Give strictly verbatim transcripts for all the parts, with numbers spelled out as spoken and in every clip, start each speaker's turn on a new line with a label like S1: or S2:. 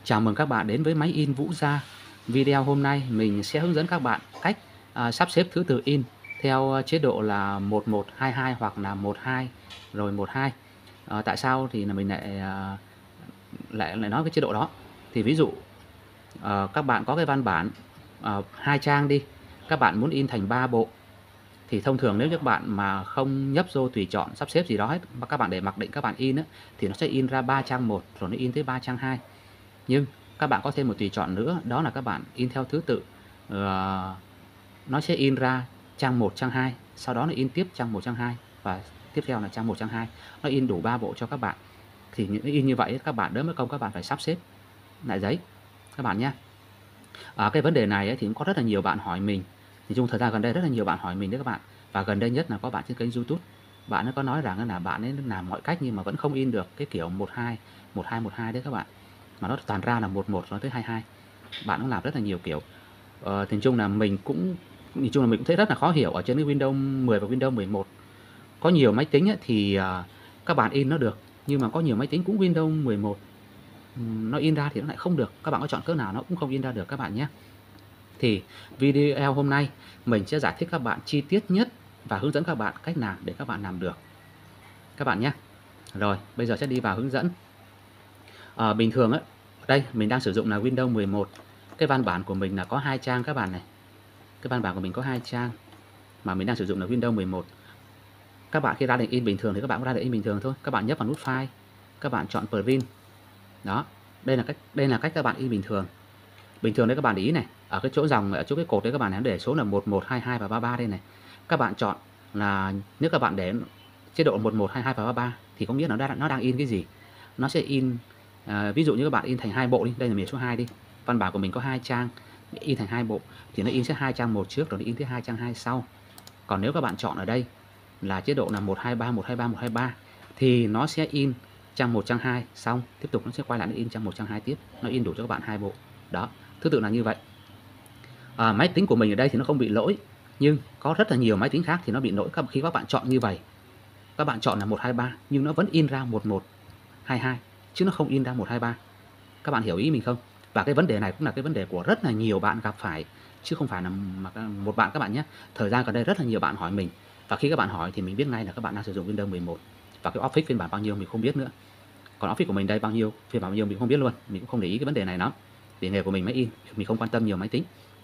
S1: Chào mừng các bạn đến với máy in Vũ Gia. Video hôm nay mình sẽ hướng dẫn các bạn cách à, sắp xếp thứ tự in theo chế độ là một một hai hai hoặc là một hai rồi một hai. À, tại sao thì là mình lại à, lại lại nói cái chế độ đó? Thì ví dụ à, các bạn có cái văn bản à, hai trang đi, các bạn muốn in thành ba bộ. Thì thông thường nếu các bạn mà không nhấp vô tùy chọn sắp xếp gì đó hết, mà các bạn để mặc định các bạn in á, thì nó sẽ in ra ba trang một rồi nó in tới ba trang hai. Nhưng các bạn có thêm một tùy chọn nữa, đó là các bạn in theo thứ tự, ờ, nó sẽ in ra trang một, trang hai, sau đó nó in tiếp trang một, trang hai và tiếp theo là trang một, trang hai. Nó in đủ ba bộ cho các bạn. Thì những in như vậy các bạn đỡ mất công các bạn phải sắp xếp lại giấy các bạn nhé. À, cái vấn đề này ấy, thì cũng có rất là nhiều bạn hỏi mình. Thì trong thời gian gần đây rất là nhiều bạn hỏi mình đấy các bạn. Và gần đây nhất là có bạn trên kênh YouTube, bạn ấy có nói rằng là bạn ấy làm mọi cách nhưng mà vẫn không in được cái kiểu một hai, một hai, một hai đấy các bạn, mà nó toàn ra là một một nó tới hai hai. Bạn cũng làm rất là nhiều kiểu. Ờ, nhìn chung là mình cũng nhìn chung là mình cũng thấy rất là khó hiểu ở trên cái Windows mười và Windows mười một. Có nhiều máy tính ấy, thì uh, các bạn in nó được, nhưng mà có nhiều máy tính cũng Windows mười một um, nó in ra thì nó lại không được. Các bạn có chọn cỡ nào nó cũng không in ra được các bạn nhé. Thì video hôm nay mình sẽ giải thích các bạn chi tiết nhất và hướng dẫn các bạn cách làm để các bạn làm được các bạn nhé. Rồi bây giờ sẽ đi vào hướng dẫn. À, bình thường ấy, đây mình đang sử dụng là Windows mười một. Cái văn bản của mình là có hai trang các bạn này. Cái văn bản của mình có hai trang mà mình đang sử dụng là Windows mười một. Các bạn khi ra lệnh in bình thường thì các bạn cũng ra lệnh in bình thường thôi. Các bạn nhấp vào nút file, các bạn chọn print. Đó, đây là cách đây là cách các bạn in bình thường. Bình thường đấy các bạn để ý này, ở cái chỗ dòng ở chỗ cái cột đấy các bạn hãy để số là một một hai hai và ba ba đây này. Các bạn chọn là nếu các bạn để chế độ một một hai hai và ba ba thì có nghĩa là nó đang nó đang in cái gì? Nó sẽ in à, ví dụ như các bạn in thành hai bộ đi, đây là miền số hai đi. Văn bản của mình có hai trang, in thành hai bộ thì nó in sẽ hai trang một trước rồi nó in thứ hai trang hai sau. Còn nếu các bạn chọn ở đây là chế độ là một hai ba một hai ba một hai ba thì nó sẽ in trang một trang hai xong, tiếp tục nó sẽ quay lại nó in trang một trang hai tiếp, nó in đủ cho các bạn hai bộ. Đó, thứ tự là như vậy. À, máy tính của mình ở đây thì nó không bị lỗi, nhưng có rất là nhiều máy tính khác thì nó bị lỗi khi các bạn chọn như vậy. Các bạn chọn là một hai ba nhưng nó vẫn in ra một một hai hai chứ nó không in ra một hai ba. Các bạn hiểu ý mình không? Và cái vấn đề này cũng là cái vấn đề của rất là nhiều bạn gặp phải chứ không phải là một bạn các bạn nhé. Thời gian gần đây rất là nhiều bạn hỏi mình, và khi các bạn hỏi thì mình biết ngay là các bạn đang sử dụng Windows mười một và cái Office phiên bản bao nhiêu mình không biết nữa. Còn Office của mình đây bao nhiêu, phiên bản bao nhiêu mình không biết luôn, mình cũng không để ý cái vấn đề này lắm. Vì nghề của mình máy in, mình không quan tâm nhiều máy tính.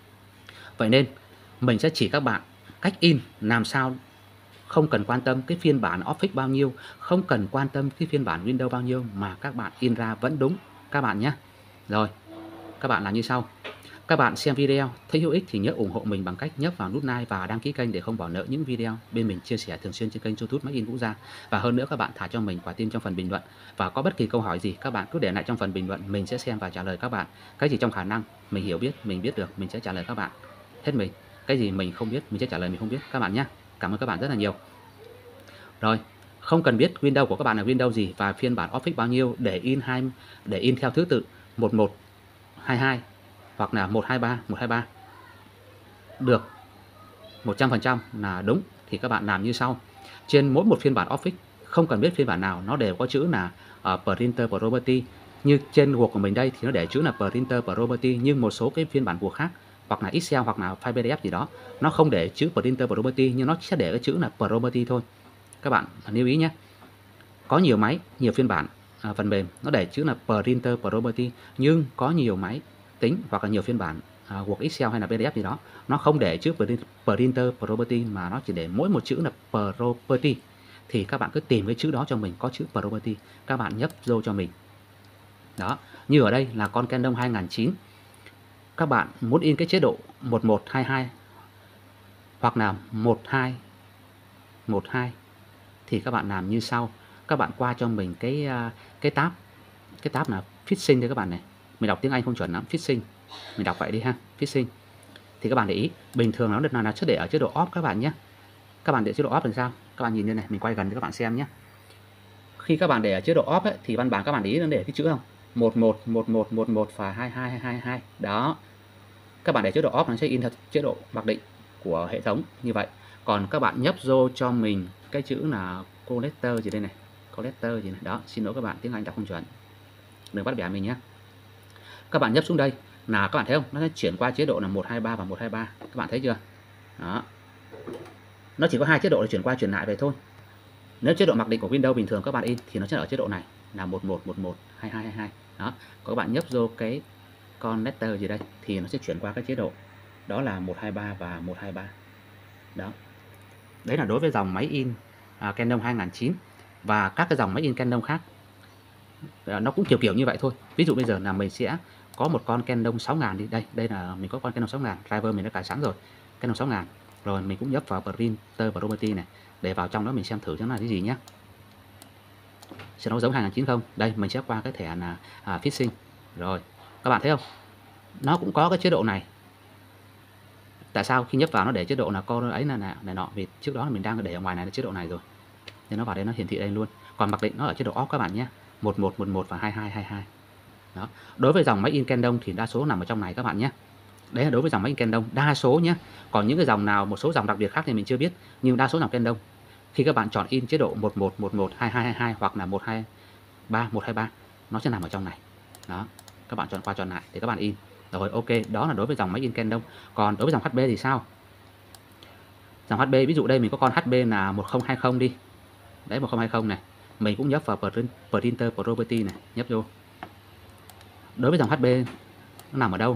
S1: Vậy nên mình sẽ chỉ các bạn cách in làm sao không cần quan tâm cái phiên bản Office bao nhiêu, không cần quan tâm cái phiên bản Windows bao nhiêu mà các bạn in ra vẫn đúng các bạn nhé. Rồi, các bạn làm như sau. Các bạn xem video thấy hữu ích thì nhớ ủng hộ mình bằng cách nhấp vào nút like và đăng ký kênh để không bỏ lỡ những video bên mình chia sẻ thường xuyên trên kênh YouTube Máy in Vũ Gia. Và hơn nữa các bạn thả cho mình quả tim trong phần bình luận. Và có bất kỳ câu hỏi gì các bạn cứ để lại trong phần bình luận, mình sẽ xem và trả lời các bạn. Cái gì trong khả năng mình hiểu biết, mình biết được, mình sẽ trả lời các bạn hết mình. Cái gì mình không biết, mình sẽ trả lời mình không biết các bạn nhé. Cảm ơn các bạn rất là nhiều. Rồi, không cần biết Windows của các bạn là Windows gì và phiên bản Office bao nhiêu để in hai để in theo thứ tự một một hai hai hoặc là một hai ba một hai ba được một trăm phần trăm là đúng thì các bạn làm như sau. Trên mỗi một phiên bản Office, không cần biết phiên bản nào, nó đều có chữ là uh, Printer Property. Như trên Word của mình đây thì nó để chữ là Printer Property, nhưng một số cái phiên bản Word khác hoặc là Excel hoặc là file pê đê ép gì đó nó không để chữ Printer Property nhưng nó sẽ để cái chữ là Property thôi. Các bạn lưu ý nhé. Có nhiều máy, nhiều phiên bản à, phần mềm nó để chữ là Printer Property, nhưng có nhiều máy tính hoặc là nhiều phiên bản à, Word, Excel hay là pê đê ép gì đó nó không để chữ Printer Property mà nó chỉ để mỗi một chữ là Property. Thì các bạn cứ tìm cái chữ đó cho mình có chữ Property, các bạn nhấp vô cho mình. Đó, như ở đây là con Canon hai nghìn chín. Các bạn muốn in cái chế độ một một hai hai hoặc là một hai một hai thì các bạn làm như sau. Các bạn qua cho mình cái cái tab cái tab là Fixing đây các bạn này. Mình đọc tiếng Anh không chuẩn lắm, Fixing. Mình đọc vậy đi ha, Fixing. Thì các bạn để ý, bình thường nó được là nó sẽ để ở chế độ off các bạn nhé. Các bạn để chế độ off làm sao? Các bạn nhìn đây này, mình quay gần cho các bạn xem nhé. Khi các bạn để ở chế độ off ấy, thì văn bản các bạn để ý nó để cái chữ không? một một một một một một và hai hai hai hai. Đó. Các bạn để chế độ off nó sẽ in theo chế độ mặc định của hệ thống như vậy. Còn các bạn nhấp vô cho mình cái chữ là collector gì đây này, collector gì này. Đó, xin lỗi các bạn, tiếng Anh đọc không chuẩn, đừng bắt bẻ mình nhé. Các bạn nhấp xuống đây là các bạn thấy không? Nó sẽ chuyển qua chế độ là một hai ba và một hai ba. Các bạn thấy chưa? Đó. Nó chỉ có hai chế độ để chuyển qua chuyển lại vậy thôi. Nếu chế độ mặc định của Windows bình thường các bạn in thì nó sẽ ở chế độ này là một một một một hai hai hai hai. Đó. Còn các bạn nhấp vô cái con letter gì đây thì nó sẽ chuyển qua cái chế độ đó là một hai ba và một hai ba. Đó. Đấy là đối với dòng máy in à, Canon hai nghìn chín và các cái dòng máy in Canon khác. À, nó cũng kiểu kiểu như vậy thôi. Ví dụ bây giờ là mình sẽ có một con Canon sáu nghìn đi. Đây, đây là mình có con Canon sáu nghìn, driver mình đã cài sẵn rồi. Canon sáu nghìn. Rồi mình cũng nhấp vào Printer Property này để vào trong đó mình xem thử cho nó là cái gì nhé. Sẽ nó giống hai nghìn chín không? Đây, mình sẽ qua cái thẻ là à, Fishing. Rồi, các bạn thấy không? Nó cũng có cái chế độ này. Tại sao khi nhấp vào nó để chế độ là con ấy là này, này nọ, vì trước đó mình đang để ở ngoài này là chế độ này rồi. Nên nó vào đây nó hiển thị đây luôn. Còn mặc định nó ở chế độ off các bạn nhé. một một một một và hai hai hai hai. Đó. Đối với dòng máy in Canon thì đa số nằm ở trong này các bạn nhé. Đấy là đối với dòng máy in Canon đa số nhé. Còn những cái dòng nào, một số dòng đặc biệt khác thì mình chưa biết, nhưng đa số dòng Canon khi các bạn chọn in chế độ một một một một hai hai hai hai hoặc là một hai ba một hai ba nó sẽ nằm ở trong này. Đó. Các bạn chọn qua chọn lại để các bạn in. Rồi ok, đó là đối với dòng máy in Canon. Còn đối với dòng hát bê thì sao? Dòng hát bê ví dụ đây mình có con hát bê là một không hai không đi. Đấy một không hai không này. Mình cũng nhấp vào Printer Property này, nhấp vô. Đối với dòng hát bê nó nằm ở đâu?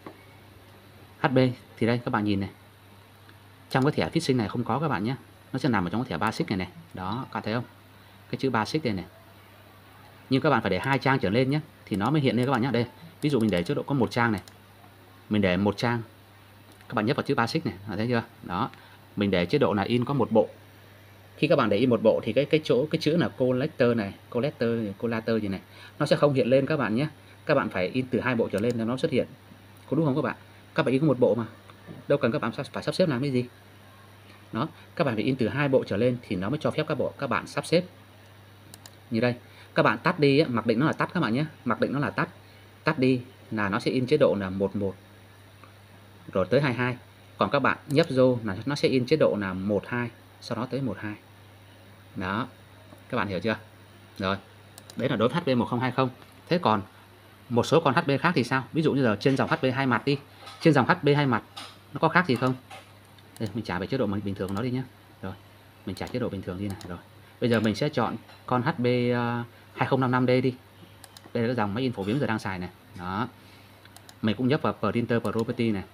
S1: hát bê thì đây các bạn nhìn này. Trong cái thẻ Fishing này không có các bạn nhé. Nó sẽ nằm ở trong cái thẻ basic này này. Đó, các bạn thấy không? Cái chữ basic đây này. Nhưng các bạn phải để hai trang trở lên nhé thì nó mới hiện lên các bạn nhé. Đây, ví dụ mình để chế độ có một trang này. Mình để một trang. Các bạn nhấp vào chữ basic này, thấy chưa? Đó. Mình để chế độ là in có một bộ. Khi các bạn để in một bộ thì cái cái chỗ cái chữ là collector này, collector, collator gì này, nó sẽ không hiện lên các bạn nhé. Các bạn phải in từ hai bộ trở lên để nó xuất hiện. Có đúng không các bạn? Các bạn in có một bộ mà. Đâu cần các bạn phải sắp xếp làm cái gì. Đó, các bạn phải in từ hai bộ trở lên thì nó mới cho phép các bộ các bạn sắp xếp. Như đây, các bạn tắt đi mặc định nó là tắt các bạn nhé. Mặc định nó là tắt. Tắt đi là nó sẽ in chế độ là một một rồi tới hai hai. Còn các bạn nhấp vô là nó sẽ in chế độ là một hai, sau đó tới một hai. Đó. Các bạn hiểu chưa? Rồi. Đấy là đối với hát bê một không hai không. Thế còn một số con hát bê khác thì sao? Ví dụ như là trên dòng hát bê hai mặt đi. Trên dòng hát bê hai mặt nó có khác gì không? Đây, mình trả về chế độ mình bình thường nó đi nhé. Rồi. Mình trả chế độ bình thường đi này. Rồi. Bây giờ mình sẽ chọn con hát bê uh, hai không năm năm D đi. Đây là cái dòng máy in phổ biến giờ đang xài này. Đó. Mình cũng nhấp vào Printer Property này.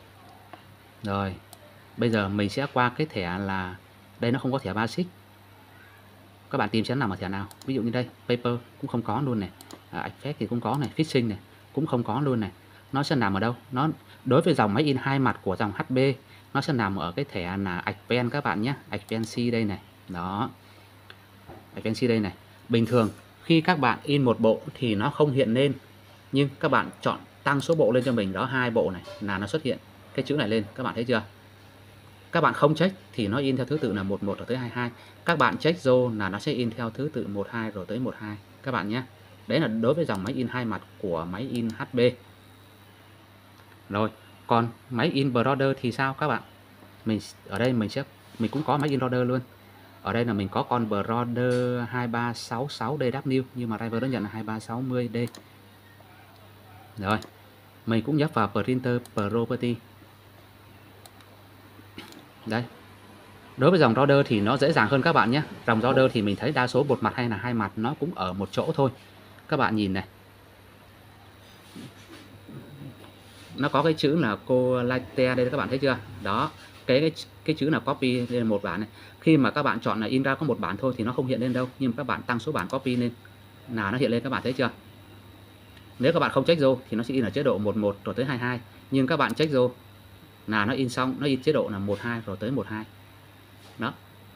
S1: Rồi. Bây giờ mình sẽ qua cái thẻ là đây nó không có thẻ basic. Các bạn tìm xem nằm ở thẻ nào. Ví dụ như đây, paper cũng không có luôn này. À, effect thì cũng có này, fishing này cũng không có luôn này. Nó sẽ nằm ở đâu? Nó đối với dòng máy in hai mặt của dòng hát bê nó sẽ nằm ở cái thẻ là Advanced các bạn nhé. Advanced đây này. Đó. Advanced đây này. Bình thường khi các bạn in một bộ thì nó không hiện lên. Nhưng các bạn chọn tăng số bộ lên cho mình đó hai bộ này là nó xuất hiện cái chữ này lên, các bạn thấy chưa? Các bạn không check thì nó in theo thứ tự là một một rồi tới hai hai. Các bạn check vô là nó sẽ in theo thứ tự một hai rồi tới một hai các bạn nhé. Đấy là đối với dòng máy in hai mặt của máy in hát bê. Rồi, còn máy in Brother thì sao các bạn? Mình ở đây mình sẽ mình cũng có máy in Brother luôn. Ở đây là mình có con Brother hai ba sáu sáu D W nhưng mà driver nó nhận là hai ba sáu không D. Rồi, mình cũng nhấp vào Printer Property. Đây. Đối với dòng Brother thì nó dễ dàng hơn các bạn nhé. Dòng Brother thì mình thấy đa số một mặt hay là hai mặt nó cũng ở một chỗ thôi. Các bạn nhìn này. Nó có cái chữ là Collater đây các bạn thấy chưa? Đó, cái cái cái chữ là copy đây là một bản này. Khi mà các bạn chọn là in ra có một bản thôi thì nó không hiện lên đâu, nhưng mà các bạn tăng số bản copy lên là nó hiện lên, các bạn thấy chưa? Nếu các bạn không check vô thì nó sẽ in ở chế độ một một rồi tới hai hai, nhưng các bạn check vô là nó in xong, nó in chế độ là một hai rồi tới một hai. Đó.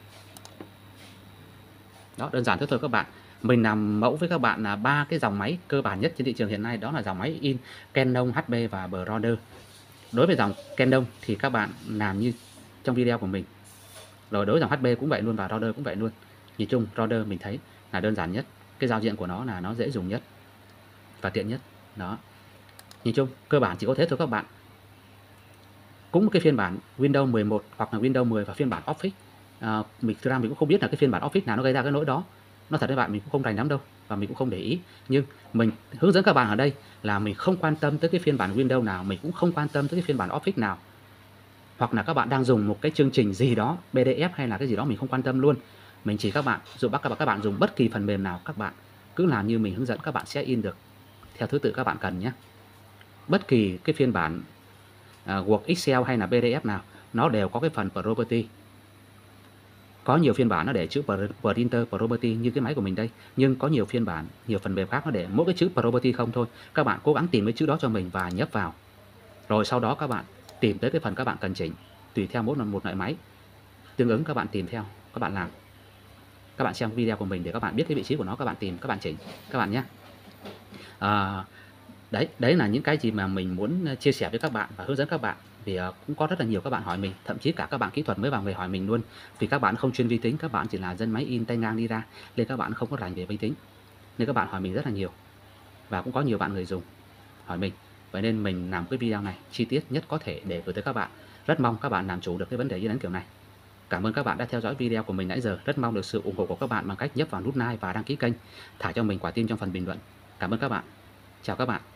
S1: Đó, đơn giản thế thôi các bạn. Mình làm mẫu với các bạn là ba cái dòng máy cơ bản nhất trên thị trường hiện nay, đó là dòng máy in Canon, hát bê và Brother. Đối với dòng Canon thì các bạn làm như trong video của mình. Rồi đối với dòng hát bê cũng vậy luôn và Brother cũng vậy luôn. Nhìn chung Brother mình thấy là đơn giản nhất, cái giao diện của nó là nó dễ dùng nhất và tiện nhất. Đó. Nhìn chung cơ bản chỉ có thế thôi các bạn. Cũng cái phiên bản Windows mười một hoặc là Windows mười và phiên bản Office. À, mình thực ra mình cũng không biết là cái phiên bản Office nào nó gây ra cái lỗi đó. Nó thật với bạn mình cũng không rành lắm đâu. và mình cũng không để ý. Nhưng mình hướng dẫn các bạn ở đây là mình không quan tâm tới cái phiên bản Windows nào, mình cũng không quan tâm tới cái phiên bản Office nào. Hoặc là các bạn đang dùng một cái chương trình gì đó, pê đê ép hay là cái gì đó mình không quan tâm luôn. Mình chỉ các bạn, dù bắt các bạn các bạn dùng bất kỳ phần mềm nào, các bạn cứ làm như mình hướng dẫn, các bạn sẽ in được theo thứ tự các bạn cần nhé. Bất kỳ cái phiên bản uh, Word, Excel hay là pê đê ép nào, nó đều có cái phần Property. Có nhiều phiên bản nó để chữ Printer Property như cái máy của mình đây, nhưng có nhiều phiên bản, nhiều phần mềm khác nó để mỗi cái chữ Property không thôi. Các bạn cố gắng tìm cái chữ đó cho mình và nhấp vào. Rồi sau đó các bạn tìm tới cái phần các bạn cần chỉnh, tùy theo mỗi một loại máy tương ứng, các bạn tìm theo, các bạn làm. Các bạn xem video của mình để các bạn biết cái vị trí của nó, các bạn tìm, các bạn chỉnh các bạn nhé. À, đấy, đấy là những cái gì mà mình muốn chia sẻ với các bạn và hướng dẫn các bạn. Vì uh, cũng có rất là nhiều các bạn hỏi mình, thậm chí cả các bạn kỹ thuật mới vào về hỏi mình luôn. Vì các bạn không chuyên vi tính, các bạn chỉ là dân máy in tay ngang đi ra, nên các bạn không có rành về vi tính, nên các bạn hỏi mình rất là nhiều. Và cũng có nhiều bạn người dùng hỏi mình, vậy nên mình làm cái video này chi tiết nhất có thể để gửi tới các bạn. Rất mong các bạn làm chủ được cái vấn đề in ấn kiểu này. Cảm ơn các bạn đã theo dõi video của mình nãy giờ. Rất mong được sự ủng hộ của các bạn bằng cách nhấp vào nút like và đăng ký kênh, thả cho mình quả tim trong phần bình luận. Cảm ơn các bạn. Chào các bạn.